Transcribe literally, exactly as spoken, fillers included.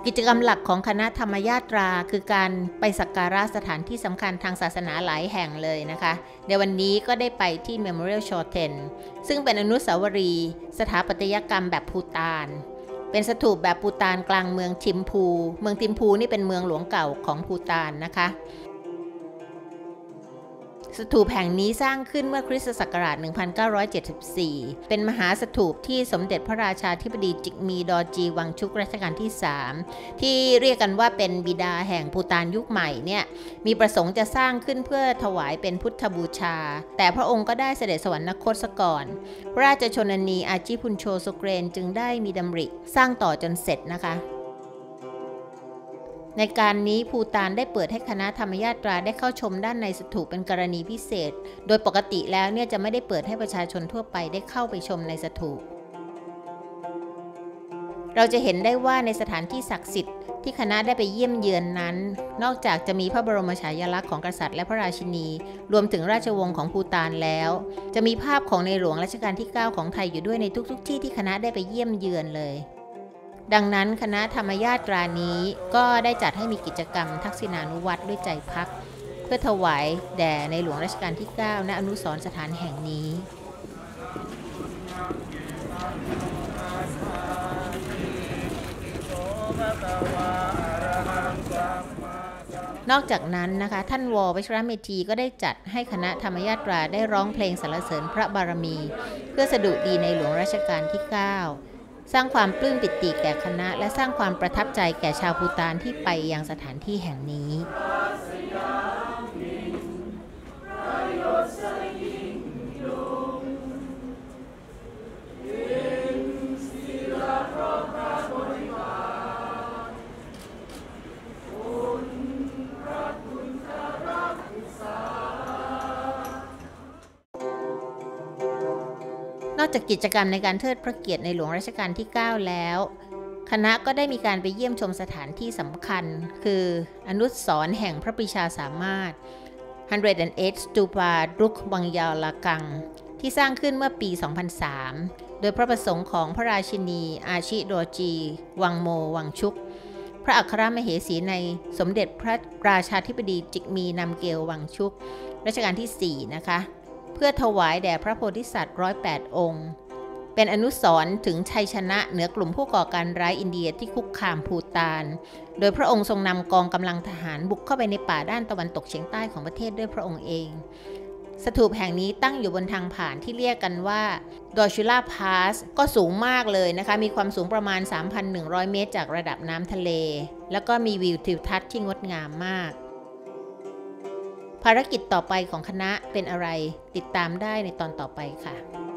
กิจกรรมหลักของคณะธรรมยาตราคือการไปสักการะสถานที่สำคัญทางศาสนาหลายแห่งเลยนะคะในวันนี้ก็ได้ไปที่ Memorial Choten ซึ่งเป็นอนุสาวรีย์สถาปัตยกรรมแบบภูฏานเป็นสถูปแบบภูฏานกลางเมืองทิมพูเมืองทิมพูนี่เป็นเมืองหลวงเก่าของภูฏานนะคะสถูปแห่งนี้สร้างขึ้นเมื่อคริสตศักราช หนึ่งพันเก้าร้อยเจ็ดสิบสี่ เป็นมหาสถูปที่สมเด็จพระราชาธิบดีจิกมีดอร์จีวังชุกรัชกาลที่ สาม ที่เรียกกันว่าเป็นบิดาแห่งภูฏานยุคใหม่เนี่ยมีประสงค์จะสร้างขึ้นเพื่อถวายเป็นพุทธบูชาแต่พระองค์ก็ได้เสด็จสวรรคตซะก่อนพระราชชนนีอาจิพุนโชโซเกรนจึงได้มีดำริสร้างต่อจนเสร็จนะคะในการนี้ภูฏานได้เปิดให้คณะธรรมยาตราได้เข้าชมด้านในสถูปเป็นกรณีพิเศษโดยปกติแล้วเนี่ยจะไม่ได้เปิดให้ประชาชนทั่วไปได้เข้าไปชมในสถูปเราจะเห็นได้ว่าในสถานที่ศักดิ์สิทธิ์ที่คณะได้ไปเยี่ยมเยือนนั้นนอกจากจะมีพระบรมฉายาลักษณ์ของกษัตริย์และพระราชินีรวมถึงราชวงศ์ของภูฏานแล้วจะมีภาพของในหลวงรัชกาลที่เก้าของไทยอยู่ด้วยในทุกๆที่ที่คณะได้ไปเยี่ยมเยือนเลยดังนั้นคณะธรรมยาตรานี้ก็ได้จัดให้มีกิจกรรมทักษิณานุวัตรด้วยใจพักเพื่อถวายแด่ในหลวงรัชกาลที่เก้าณอนุสรณ์สถานแห่งนี้นอกจากนั้นนะคะท่านว.วชิรเมธีก็ได้จัดให้คณะธรรมยาตราได้ร้องเพลงสรรเสริญพระบารมีเพื่อสดุดีในหลวงรัชกาลที่เก้าสร้างความปลื้มปิติแก่คณะและสร้างความประทับใจแก่ชาวภูฏานที่ไปยังสถานที่แห่งนี้นอกจากกิจกรรมในการเทิดพระเกียรติในหลวงรัชกาลที่เก้าแล้วคณะก็ได้มีการไปเยี่ยมชมสถานที่สำคัญคืออนุสรณ์แห่งพระปรีชาสามารถหนึ่งศูนย์แปด Stupa Druk Wangyalakang ที่สร้างขึ้นเมื่อปี สองพันสาม โดยพระประสงค์ของพระราชินีอาชิโดจีวังโมวังชุกพระอัครมเหสีในสมเด็จพระราชาธิบดีจิกมีนำเกลวังชุกรัชกาลที่ สี่ นะคะเพื่อถวายแด่พระโพธิสัตว์ร้อยแปดองค์เป็นอนุสรณ์ถึงชัยชนะเหนือกลุ่มผู้ก่อการร้ายอินเดียที่คุกคามภูฏานโดยพระองค์ทรงนำกองกำลังทหารบุกเข้าไปในป่าด้านตะวันตกเฉียงใต้ของประเทศด้วยพระองค์เองสถูปแห่งนี้ตั้งอยู่บนทางผ่านที่เรียกกันว่าดอยชูล่าพาสก็สูงมากเลยนะคะมีความสูงประมาณ สามพันหนึ่งร้อย เมตรจากระดับน้ำทะเลแล้วก็มีวิวทิวทัศน์ที่งดงามมากภารกิจต่อไปของคณะเป็นอะไรติดตามได้ในตอนต่อไปค่ะ